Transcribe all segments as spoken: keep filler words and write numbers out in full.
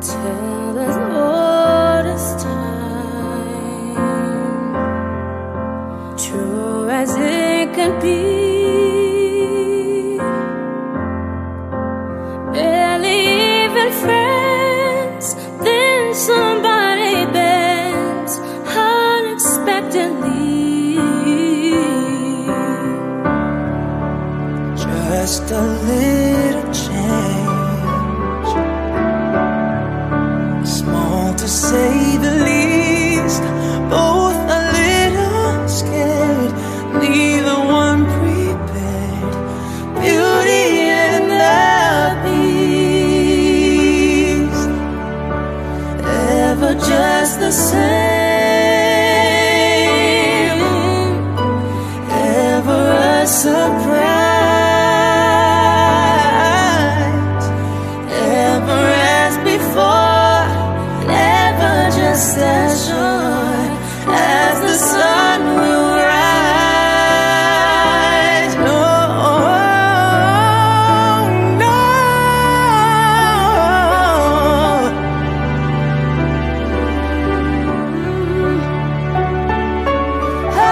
till as old as time, true as it can be. Barely even friends, then somebody bends unexpectedly. Just a little change, small to say the least. Both a little scared, neither one prepared. Beauty and the Beast, ever just the same, ever a surprise. Just as sure as the sun will rise. No, no. Ah,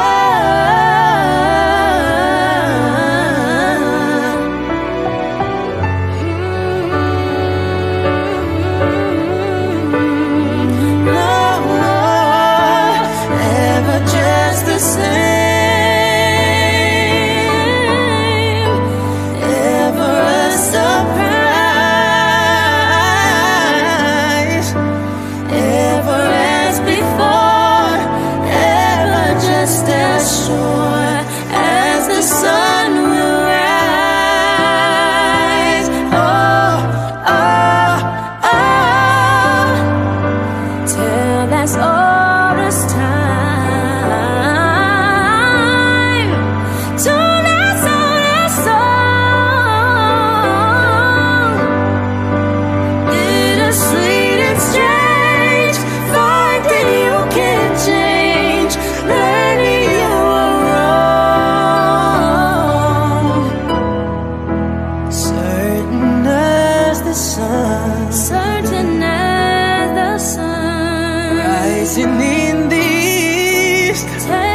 certain as the sun, rising in the east.